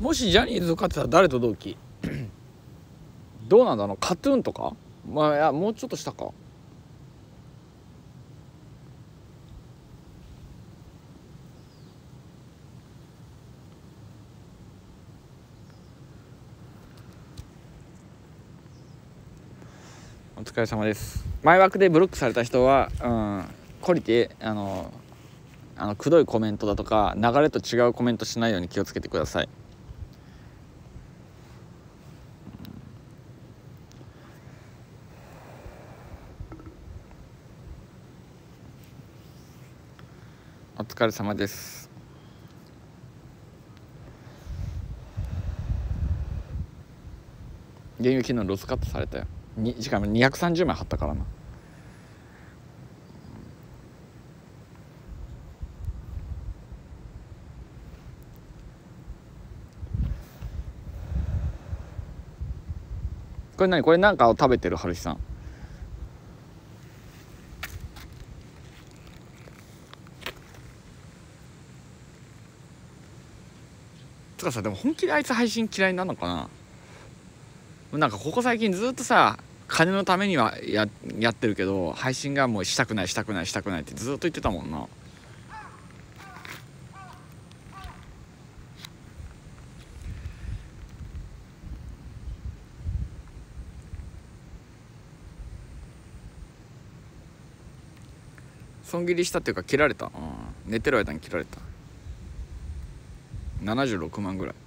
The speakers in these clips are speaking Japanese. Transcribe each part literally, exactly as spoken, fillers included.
もしジャニーズ受かってたら誰と同期どうなんだろう。カトゥーンとか、まあいやもうちょっと下か。お疲れ様です。前枠でブロックされた人は、うん、懲りてあのあのくどいコメントだとか流れと違うコメントしないように気をつけてください。お疲れ様です。原油昨日ロスカットされたよ。にしかもにひゃくさんじゅうまい貼ったからな。これ何？これなんかを食べてる春日さん。つかさ、でも本気であいつ配信嫌いなのかな。なんかここ最近ずっとさ、金のためには や, やってるけど配信がもうしたくないしたくないしたくないってずっと言ってたもんな。損切りしたっていうか切られた、うん、寝てる間に切られた。ななじゅうろくまんぐらい。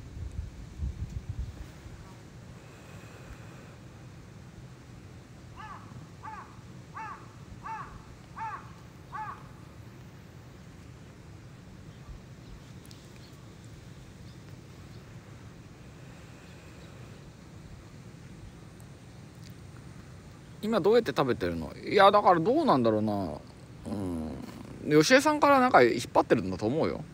今どうやって食べてるの？いやだからどうなんだろうな。うん、吉江さんからなんか引っ張ってるんだと思うよ。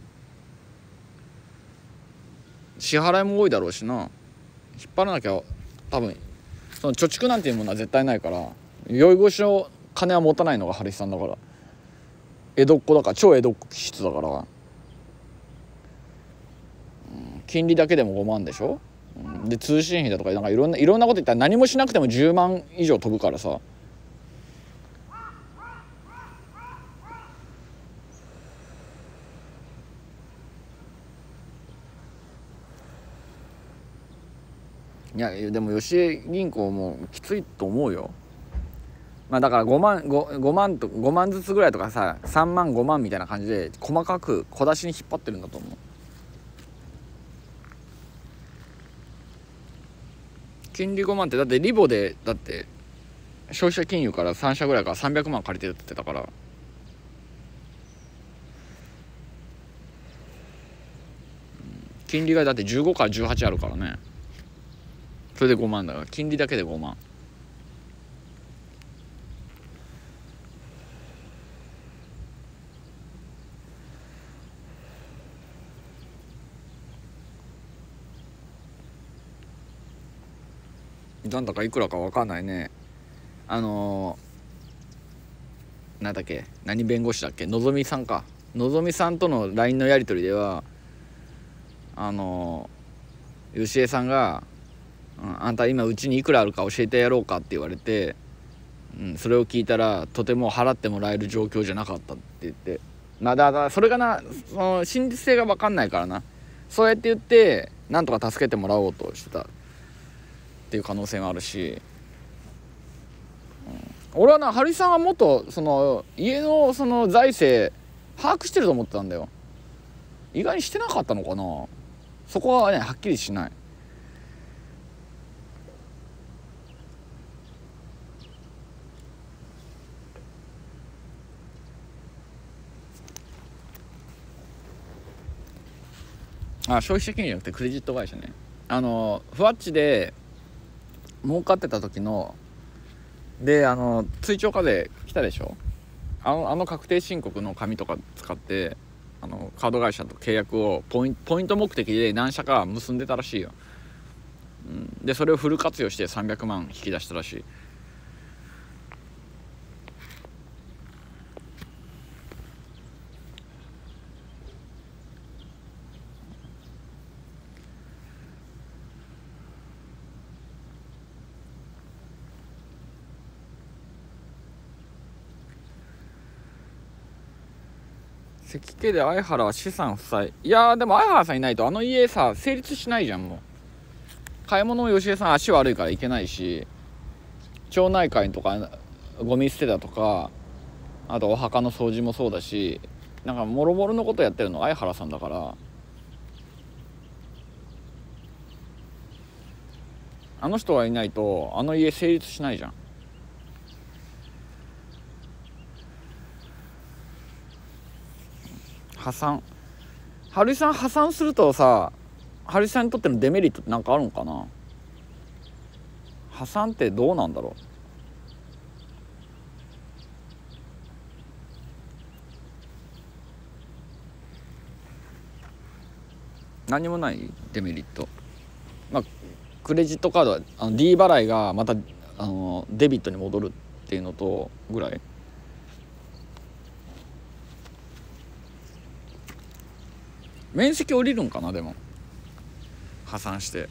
支払いも多いだろうしな。引っ張らなきゃ多分その貯蓄なんていうものは絶対ないから、酔い越しの金は持たないのが春日さんだから。江戸っ子だから、超江戸っ子気質だから、うん、金利だけでもごまんでしょ。で通信費だとかなんかいろんないろんなこと言ったら何もしなくてもじゅうまん以上飛ぶからさ。いやでも吉江銀行もきついと思うよ。まあだからごまん 5, 5万とごまんずつぐらいとかさ、さんまんごまんみたいな感じで細かく小出しに引っ張ってるんだと思う。金利ごまんってだってリボでだって消費者金融からさん社ぐらいからさんびゃくまん借りてるって言ってたから、金利がだってじゅうごからじゅうはちあるからね。それでごまんだから、金利だけでごまん。なんだかいくらか分かんないね。あのー、なんだっけ、何弁護士だっけ、のぞみさんか。のぞみさんとの ライン のやり取りでは、あのー、吉江さんが、うん、あんた今うちにいくらあるか教えてやろうかって言われて、うん、それを聞いたらとても払ってもらえる状況じゃなかったって言って、まあだからそれがな、その真実性が分かんないからな、そうやって言ってなんとか助けてもらおうとしてたっていう可能性があるし、うん、俺はな、春井さんはもっとその家のその財政把握してると思ってたんだよ。意外にしてなかったのかな。そこはねはっきりしない。あ、消費者金融じゃなくてクレジット会社ね。あのふわっちで儲かってた時ので、あの追徴課税来たでしょ。あのあの確定申告の紙とか使ってあのカード会社と契約をポインポイント目的で何社か結んでたらしいよ、うん、でそれをフル活用してさんびゃくまん引き出したらしい。 関係で相原は資産負債。いやーでも相原さんいないとあの家さ成立しないじゃん。もう買い物を吉江さん足悪いから行けないし、町内会とかゴミ捨てだとか、あとお墓の掃除もそうだし、なんかもろもろのことやってるの相原さんだから、あの人がいないとあの家成立しないじゃん。破産、春井さん破産するとさ、春井さんにとってのデメリットって何かあるのかな。破産ってどうなんだろう。何もないデメリット。まあクレジットカードはあの D 払いがまたあのデビットに戻るっていうのとぐらい。面積降りるんかな。でも破産して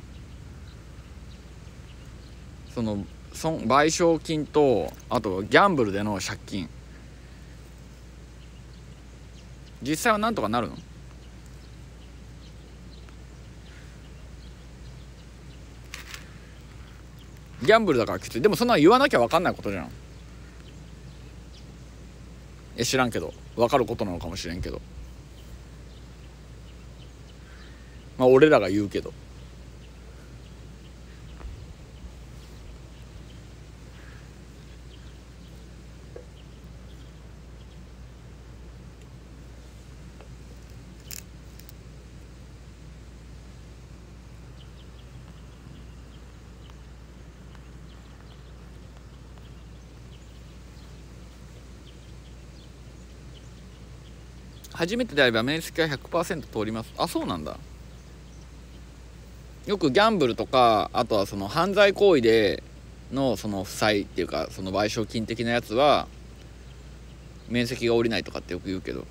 その損賠償金とあとギャンブルでの借金、実際はなんとかなるの。ギャンブルだからきつい。でもそんな言わなきゃ分かんないことじゃん。いや知らんけど分かることなのかもしれんけど、まあ俺らが言うけど。初めてであれば面積は ひゃくパーセント 通ります。あ、そうなんだ。よくギャンブルとかあとはその犯罪行為でのその負債っていうかその賠償金的なやつは面積が下りないとかってよく言うけど、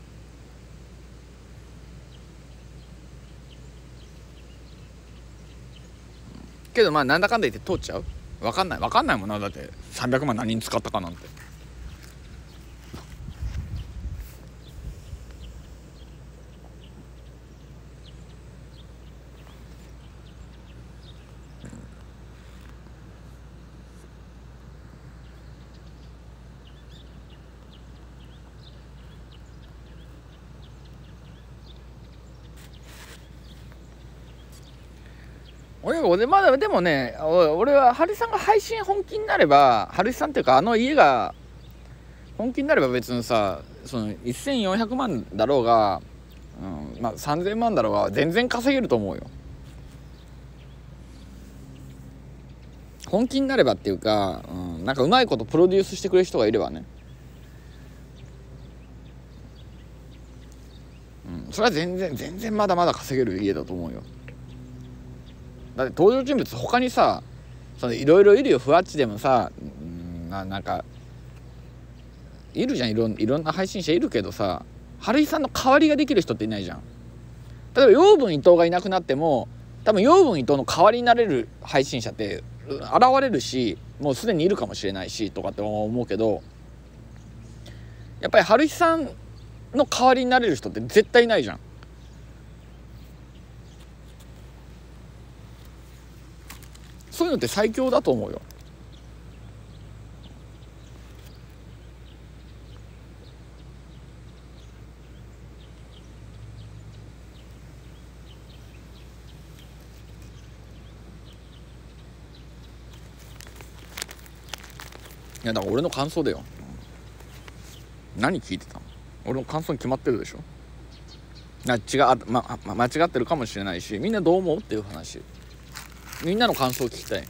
けどまあなんだかんだ言って通っちゃう。分かんない分かんないもんな。だってさんびゃくまん何に使ったかなんて。俺俺まだでもね、俺は春井さんが配信本気になれば、春井さんっていうかあの家が本気になれば別にさ、そのせんよんひゃくまんだろうが、うん、まあさんぜんまんだろうが全然稼げると思うよ。本気になればっていうか、うん、なんかうまいことプロデュースしてくれる人がいればね、うん、それは全然全然まだまだ稼げる家だと思うよ。だって登場人物他にさ、いろいろいるよ。ふわっちでもさ、うん、な, なんかいるじゃん。い ろ, いろんな配信者いるけどさ、春井さんの代わりができる人っていないじゃん。例えば養分伊藤がいなくなっても多分養分伊藤の代わりになれる配信者って現れるし、もうすでにいるかもしれないしとかって思うけど、やっぱり春井さんの代わりになれる人って絶対いないじゃん。そういうのって最強だと思うよ。いやだから俺の感想だよ。何聞いてたの。俺の感想に決まってるでしょ。な違う、ま、ま、間違ってるかもしれないし、みんなどう思うっていう話。みんなの感想を聞きたい。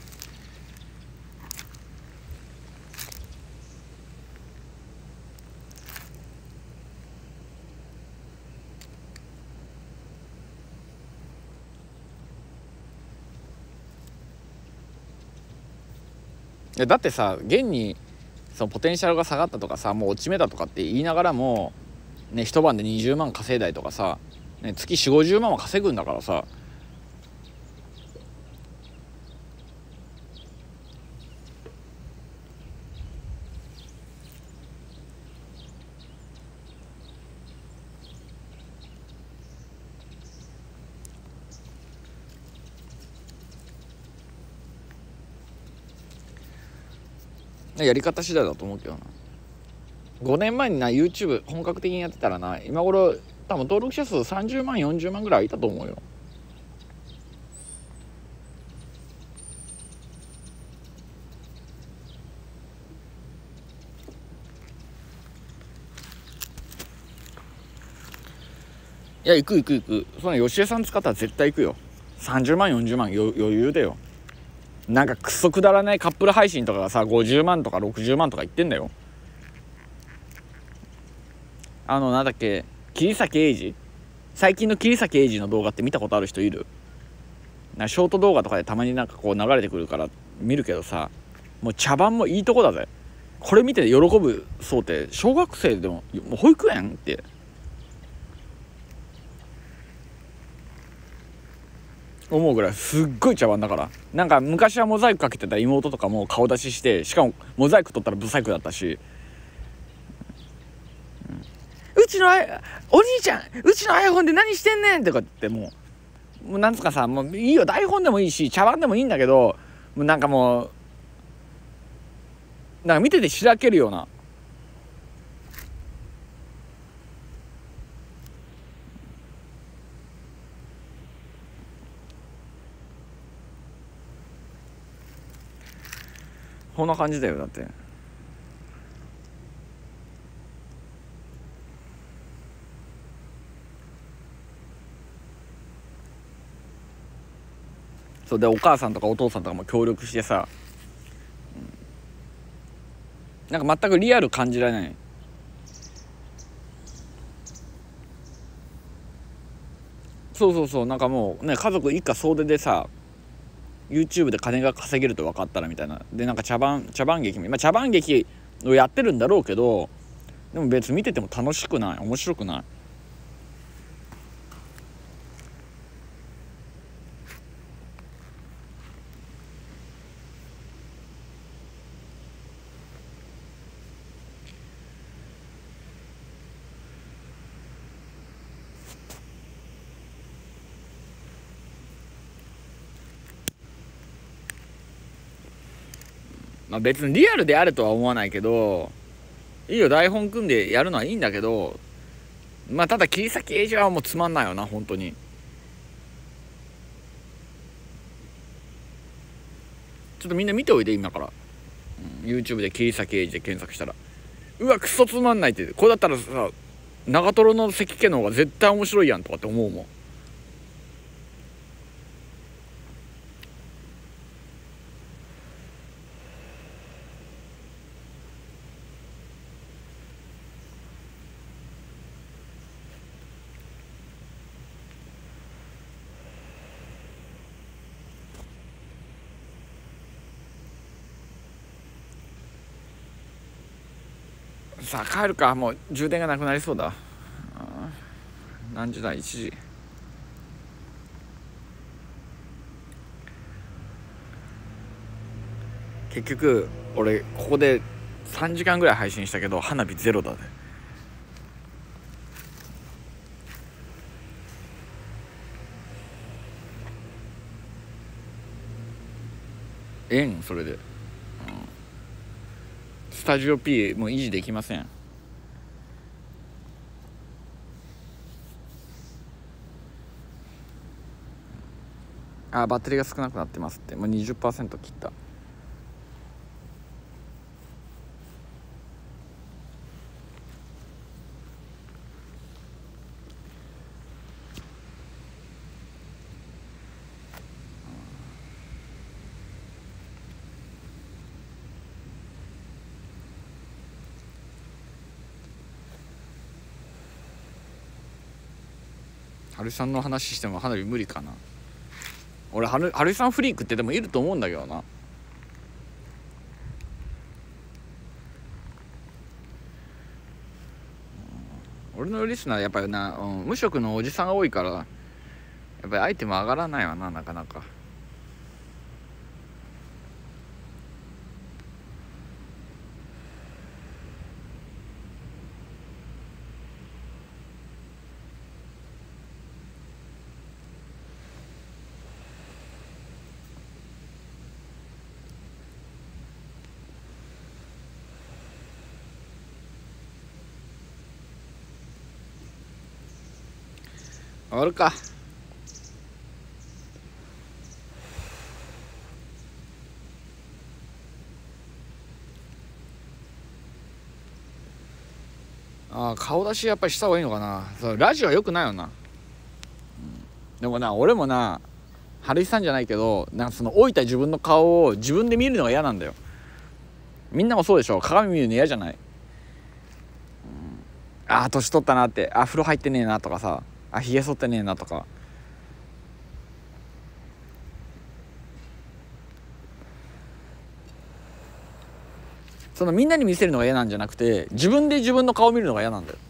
いやだってさ、現にそのポテンシャルが下がったとかさ、もう落ち目だとかって言いながらもね、一晩でにじゅうまん稼いだりとかさ、ね、月よんじゅうごじゅうまんは稼ぐんだからさ。 やり方次第だと思うけどな。ごねんまえにな YouTube 本格的にやってたらな、今頃多分登録者数さんじゅうまんよんじゅうまんぐらいいたと思うよ。いや行く行く行く。その吉江さん使ったら絶対行くよ。さんじゅうまんよんじゅうまん余裕だよ。なんかクソくだらないカップル配信とかがさごじゅうまんとかろくじゅうまんとか言ってんだよ。あのなんだっけ、桐崎英二、最近の桐崎英二の動画って見たことある人いる？なショート動画とかでたまになんかこう流れてくるから見るけどさ、もう茶番もいいとこだぜ。これ見て喜ぶそうって小学生でももう保育園って思うぐらいすっごい茶番だから。なんか昔はモザイクかけてた妹とかも顔出しして、しかもモザイク取ったらブサイクだったし、うちのお兄ちゃんうちの iPhone で何してんねんとかってもうもうなんつかさ、もういいよ、台本でもいいし茶番でもいいんだけど、もうなんかもうなんか見ててしらけるような。こんな感じだよ。だってそうで、お母さんとかお父さんとかも協力してさ、うん、なんか全くリアル感じられない。そうそうそう、なんかもうね、家族一家総出でさ YouTube で金が稼げると分かったらみたいな。でなんか茶番茶番劇も、まあ、茶番劇をやってるんだろうけど、でも別に見てても楽しくない、面白くない。まあ別にリアルであるとは思わないけど、いいよ台本組んでやるのはいいんだけど、まあただ切り裂きエイジはもうつまんないよな本当に。ちょっとみんな見ておいて今から、うん、YouTube で切り裂きエイジで検索したら、うわクソつまんないって、これだったらさ長瀞の関家の方が絶対面白いやんとかって思うもん。さあ帰るか、もう充電がなくなりそうだ。何時だ、いちじ。結局俺ここでさんじかんぐらい配信したけど花火ゼロだね。ええんそれで、うん、スタジオ P もう維持できません。あ、バッテリーが少なくなってますって、もう にじゅっパーセント 切った。春井さんの話しても花火無理かな。俺春井さんフリークってでもいると思うんだけどな。俺のリスナーやっぱりな、うん、無職のおじさんが多いからやっぱりアイテム上がらないわな、なかなか。 終わるか。ああ、顔出しやっぱりした方がいいのかな。そうラジオはよくないよな、うん、でもな俺もな春井さんじゃないけど、なんかその老いた自分の顔を自分で見るのが嫌なんだよ。みんなもそうでしょ。鏡見るの嫌じゃない、うん、ああ年取ったなって、あ風呂入ってねえなとかさ、あひげ剃ってねえなとか。そのみんなに見せるのが嫌なんじゃなくて、自分で自分の顔見るのが嫌なんだよ。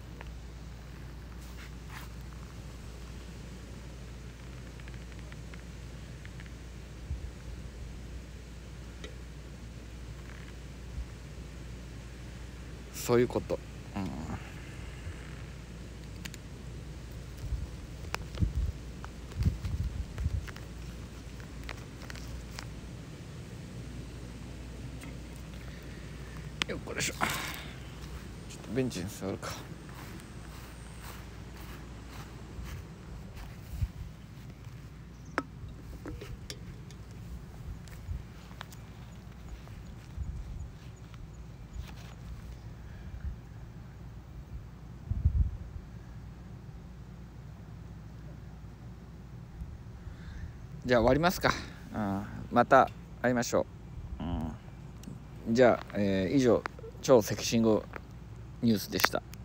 そういうこと、うん、よっこいしょ。ちょっとベンチに座るか。じゃあ終わりますか、うん、また会いましょう、うん、じゃあ、えー、以上超セキシンゴニュースでした。